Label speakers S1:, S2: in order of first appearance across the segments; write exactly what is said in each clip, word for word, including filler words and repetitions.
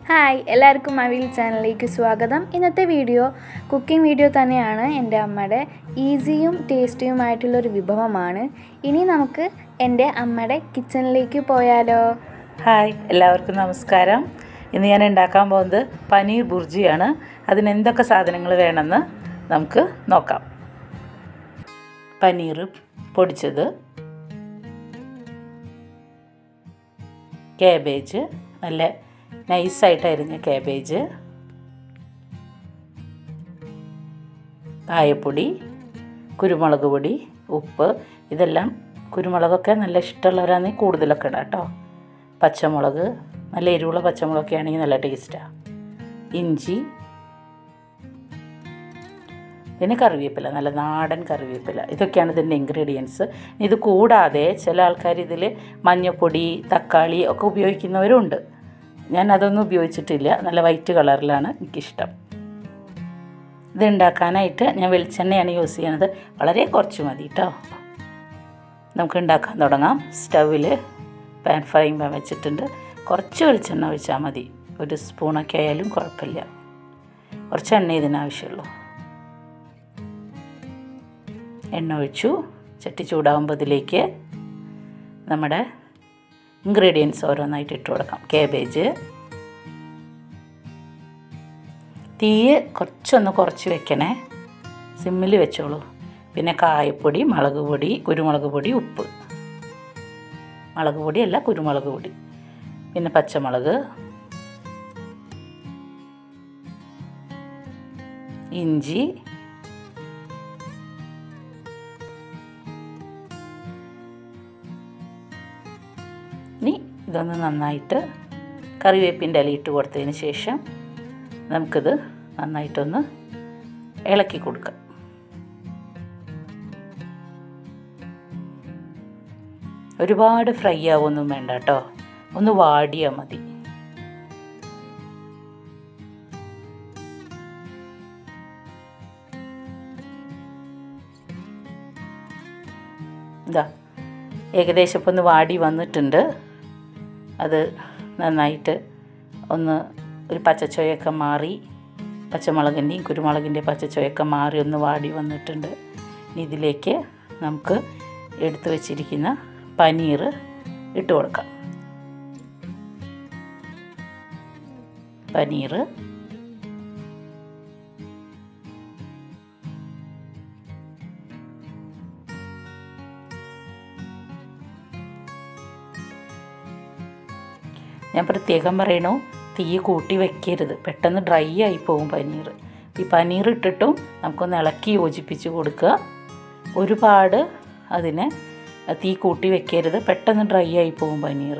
S1: Hi എല്ലാവർക്കും മവിൽ ചാനലിലേക്ക് സ്വാഗതം. ഇന്നത്തെ വീഡിയോ കുക്കിംഗ് വീഡിയോ തന്നെയാണ്. എൻ്റെ അമ്മയുടെ ഈസിയും ടേസ്റ്റിയുമായിട്ടുള്ളൊരു വിഭവമാണ്. ഇനി നമുക്ക് എൻ്റെ അമ്മയുടെ കിച്ചണിലേക്ക് പോയാലോ?
S2: ഹായ് എല്ലാവർക്കും നമസ്കാരം. ഇന്ന് ഞാൻ ഉണ്ടാക്കാൻ പോകുന്നത് പനീർ ബുർജിയാണ്. അതിന് എന്തൊക്കെ സാധനങ്ങൾ വേണമെന്ന് നമുക്ക് നോക്കാം. പനീർ പൊടിച്ചത്, കാബേജ്, നല്ല നൈസായിട്ട് അരിഞ്ഞ കാബേജ്, കായപ്പൊടി, കുരുമുളക് പൊടി, ഉപ്പ്. ഇതെല്ലാം കുരുമുളകൊക്കെ നല്ല ഇഷ്ടമുള്ളവരാണെങ്കിൽ കൂടുതലൊക്കെ ഇടാം കേട്ടോ. പച്ചമുളക്, നല്ല എരിവുള്ള പച്ചമുളകൊക്കെ ആണെങ്കിൽ നല്ല ടേസ്റ്റാണ്. ഇഞ്ചി, പിന്നെ കറിവേപ്പില, നല്ല നാടൻ കറിവേപ്പില. ഇതൊക്കെയാണ് ഇതിൻ്റെ ഇൻഗ്രീഡിയൻസ്. ഇത് കൂടാതെ ചില ആൾക്കാർ ഇതിൽ മഞ്ഞൾപ്പൊടി, തക്കാളി ഒക്കെ ഉപയോഗിക്കുന്നവരുണ്ട്. ഞാൻ അതൊന്നും ഉപയോഗിച്ചിട്ടില്ല. നല്ല വൈറ്റ് കളറിലാണ് എനിക്കിഷ്ടം. ഇത് ഉണ്ടാക്കാനായിട്ട് ഞാൻ വെളിച്ചെണ്ണയാണ് യൂസ് ചെയ്യുന്നത്. വളരെ കുറച്ച് മതി കേട്ടോ. നമുക്ക് ഉണ്ടാക്കാൻ തുടങ്ങാം. സ്റ്റൗവിൽ പാൻ ഫ്രൈങ് പാൻ വെച്ചിട്ടുണ്ട്. കുറച്ച് വെളിച്ചെണ്ണ ഒഴിച്ചാൽ മതി. ഒരു സ്പൂണൊക്കെ ആയാലും കുഴപ്പമില്ല. കുറച്ച് എണ്ണ ഇതിനാവശ്യമുള്ളൂ. എണ്ണ ഒഴിച്ചു. ചട്ടി ചൂടാകുമ്പോൾ ഇതിലേക്ക് നമ്മുടെ ഇൻഗ്രീഡിയൻസ് ഓരോന്നായിട്ട് ഇട്ട് കൊടുക്കാം. കാബേജ്, തീ കുറച്ചൊന്ന് കുറച്ച് വെക്കണേ, സിമ്മിൽ വെച്ചോളൂ. പിന്നെ കായപ്പൊടി, മുളക് പൊടി, കുരുമുളക് പൊടി, ഉപ്പ്. മുളക് പൊടിയല്ല, കുരുമുളക് പൊടി. പിന്നെ പച്ചമുളക്, ഇഞ്ചി, ഇനി ഇതൊന്ന് നന്നായിട്ട് കറിവേപ്പിൻ്റെ ഇല ഇട്ട് കൊടുത്തതിന് ശേഷം നമുക്കിത് നന്നായിട്ടൊന്ന് ഇളക്കി കൊടുക്കാം. ഒരുപാട് ഫ്രൈ ആവുമൊന്നും വേണ്ട കേട്ടോ, ഒന്ന് വാടിയാൽ മതി. ഇതാ ഏകദേശം ഇപ്പം ഒന്ന് വാടി വന്നിട്ടുണ്ട്. അത് നന്നായിട്ട് ഒന്ന് ഒരു പച്ചച്ചോയൊക്കെ മാറി, പച്ചമുളകിൻ്റെയും കുരുമുളകിൻ്റെയും പച്ചച്ചോയൊക്കെ മാറി ഒന്ന് വാടി വന്നിട്ടുണ്ട്. ഇനി ഇതിലേക്ക് നമുക്ക് എടുത്തു വച്ചിരിക്കുന്ന പനീർ ഇട്ട് കൊടുക്കാം. പനീർ ഞാൻ പ്രത്യേകം പറയണു, തീ കൂട്ടി വെക്കരുത്, പെട്ടെന്ന് ഡ്രൈ ആയി പോകും പനീർ. ഈ പനീർ ഇട്ടിട്ടും നമുക്കൊന്ന് ഇളക്കി യോജിപ്പിച്ച് കൊടുക്കുക. ഒരുപാട് അതിനെ തീ കൂട്ടി വെക്കരുത്, പെട്ടെന്ന് ഡ്രൈ ആയി പോകും പനീർ.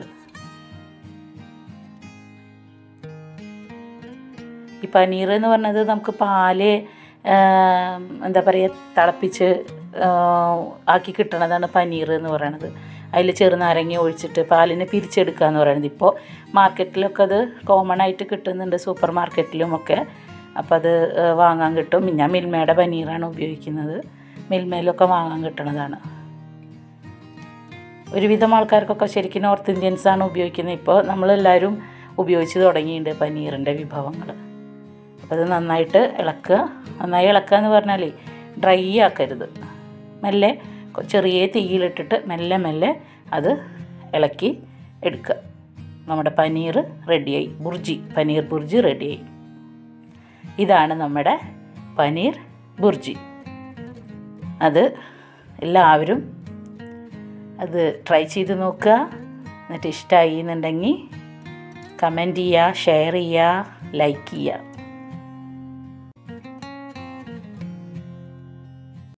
S2: ഈ പനീർ എന്ന് പറഞ്ഞത് നമുക്ക് പാല് എന്താ പറയുക തിളപ്പിച്ച് ആക്കി കിട്ടണതാണ് പനീർ എന്ന് പറയണത്. അതിൽ ചെറുനാരങ്ങ ഒഴിച്ചിട്ട് പാലിനെ പിരിച്ചെടുക്കുക എന്ന് പറയുന്നത്. ഇപ്പോൾ മാർക്കറ്റിലൊക്കെ അത് കോമൺ ആയിട്ട് കിട്ടുന്നുണ്ട്, സൂപ്പർ മാർക്കറ്റിലുമൊക്കെ. അപ്പോൾ അത് വാങ്ങാൻ കിട്ടും. ഞാൻ മിൽമയുടെ പനീറാണ് ഉപയോഗിക്കുന്നത്. മിൽമയിലൊക്കെ വാങ്ങാൻ കിട്ടുന്നതാണ്. ഒരുവിധം ആൾക്കാർക്കൊക്കെ ശരിക്കും നോർത്ത് ഇന്ത്യൻസാണ് ഉപയോഗിക്കുന്നത്. ഇപ്പോൾ നമ്മളെല്ലാവരും ഉപയോഗിച്ച് തുടങ്ങിയിട്ടുണ്ട് പനീറിൻ്റെ വിഭവങ്ങൾ. അപ്പോൾ അത് നന്നായിട്ട് ഇളക്കുക. നന്നായി ഇളക്കുക എന്ന് പറഞ്ഞാൽ ഡ്രൈ ആക്കരുത്. മെല്ലെ ചെറിയ തീയിലിട്ടിട്ട് മെല്ലെ മെല്ലെ അത് ഇളക്കി എടുക്കുക. നമ്മുടെ പനീർ റെഡിയായി. ബുർജി, പനീർ ബുർജി റെഡിയായി. ഇതാണ് നമ്മുടെ പനീർ ബുർജി. അത് എല്ലാവരും അത് ട്രൈ ചെയ്ത് നോക്കുക. എന്നിട്ട് ഇഷ്ടമായി എന്നുണ്ടെങ്കിൽ കമൻറ്റ് ചെയ്യുക, ഷെയർ ചെയ്യുക, ലൈക്ക് ചെയ്യുക.